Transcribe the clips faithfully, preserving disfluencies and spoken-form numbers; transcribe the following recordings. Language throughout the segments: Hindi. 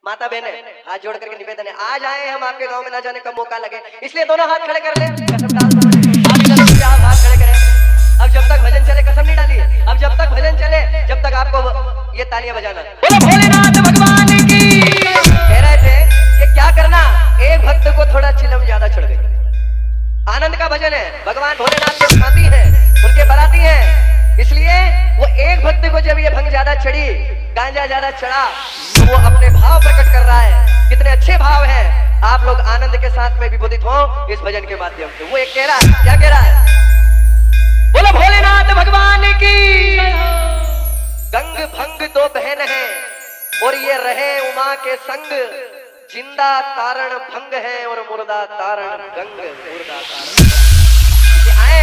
माता बहन हाथ जोड़ करके निवेदन है, आज आए हम आपके गांव में, ना जाने कब मौका लगे, इसलिए दोनों हाथ खड़े कर ले। कसम डाल दो, आप हाथ खड़े करें। अब जब तक भजन चले, कसम नहीं डाली, अब जब तक भजन चले जब तक आपको ये तालियां बजाना। बोलो भोलेनाथ भगवान की। कह रहे थे कि क्या करना, एक भक्त को थोड़ा चिलम ज्यादा चढ़ गई। आनंद का भजन है, भगवान भोलेनाथ के साथी हैं, उनके बराती हैं, इसलिए वो एक भक्त को जब ये भंग ज्यादा चढ़ी, गांजा ज्यादा चढ़ा, तो वो अपने भाव प्रकट कर रहा है। कितने अच्छे भाव हैं, आप लोग आनंद के साथ में विभूतित हो इस भजन के माध्यम से। वो एक कह रहा है, क्या कह रहा है, बोलो भोलेनाथ भगवान की। गंग भंग दो बहन है और ये रहे उमा के संग, जिंदा तारण भंग है और मुर्दा तारण गंग। मुर्दा तारण आए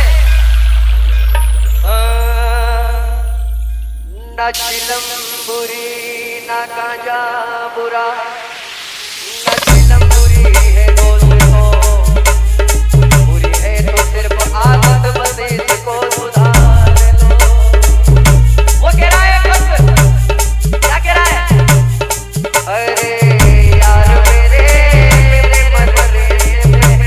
न चिलम बुरी न गांजा बुरा, न चिलम बुरी है दोस्त हो, बुरी है तो सिर्फ आदत बदेश को सुधार लो। वो कह रहा है भक्त, क्या कह रहा है, अरे यार मेरे मेरे मन में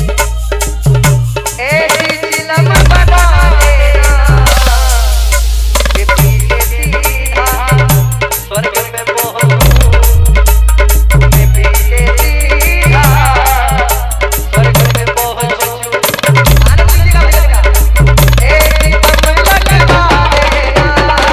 ऐसी चिलम बना देना कि पीछे सीधा स्वर्ग में पहुंचूं, मैं पीछे सीधा स्वर्ग में पहुंचूं। आनंद लीजिएगा भजन का, ऐसी बम लगवा देना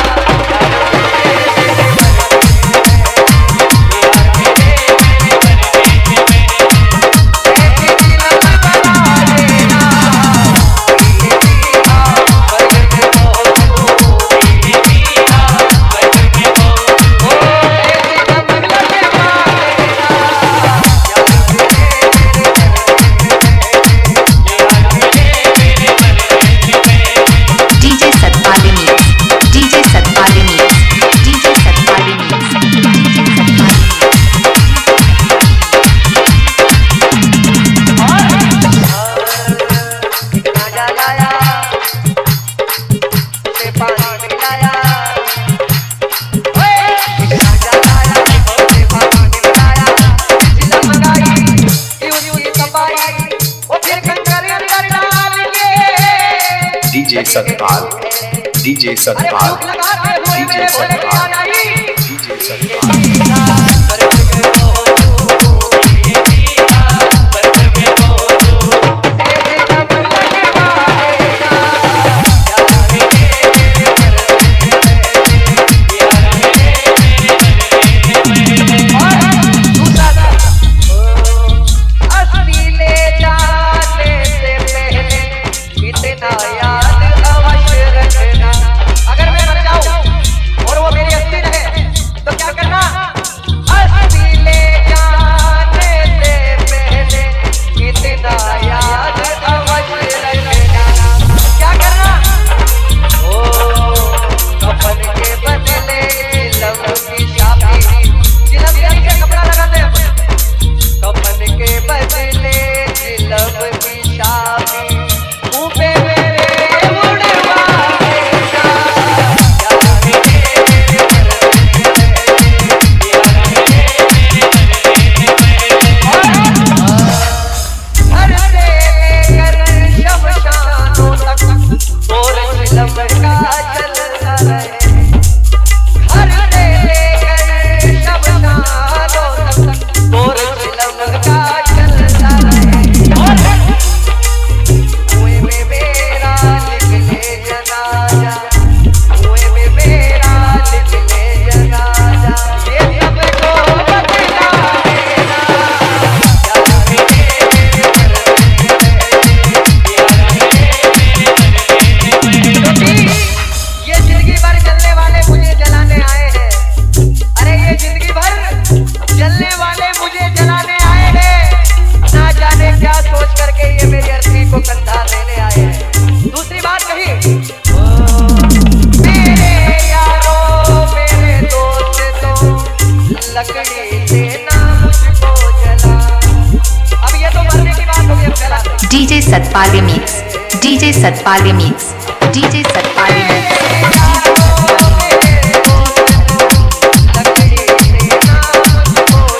DJ Satpal, DJ Satpal, DJ Satpal, DJ Satpal. DJ Satpal remix, DJ Satpal remix, DJ Satpal remix.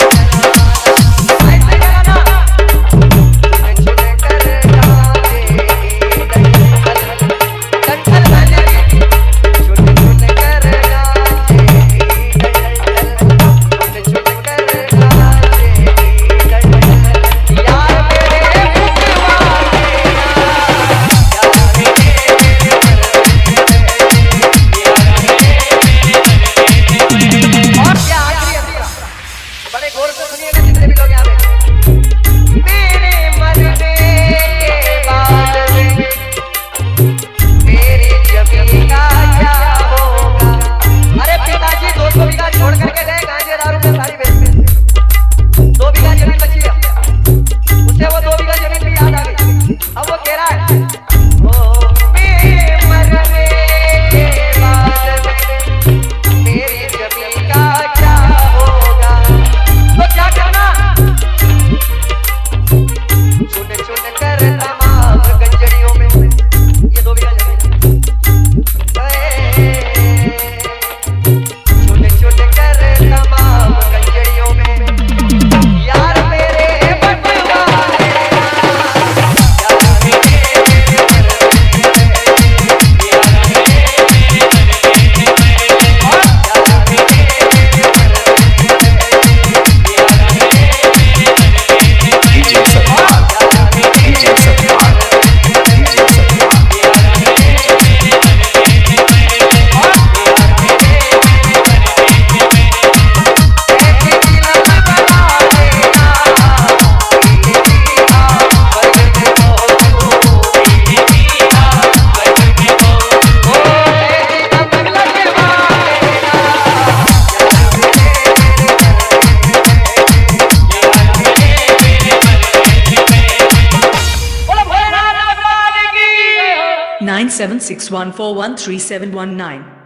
nine seven six one four one three seven one nine.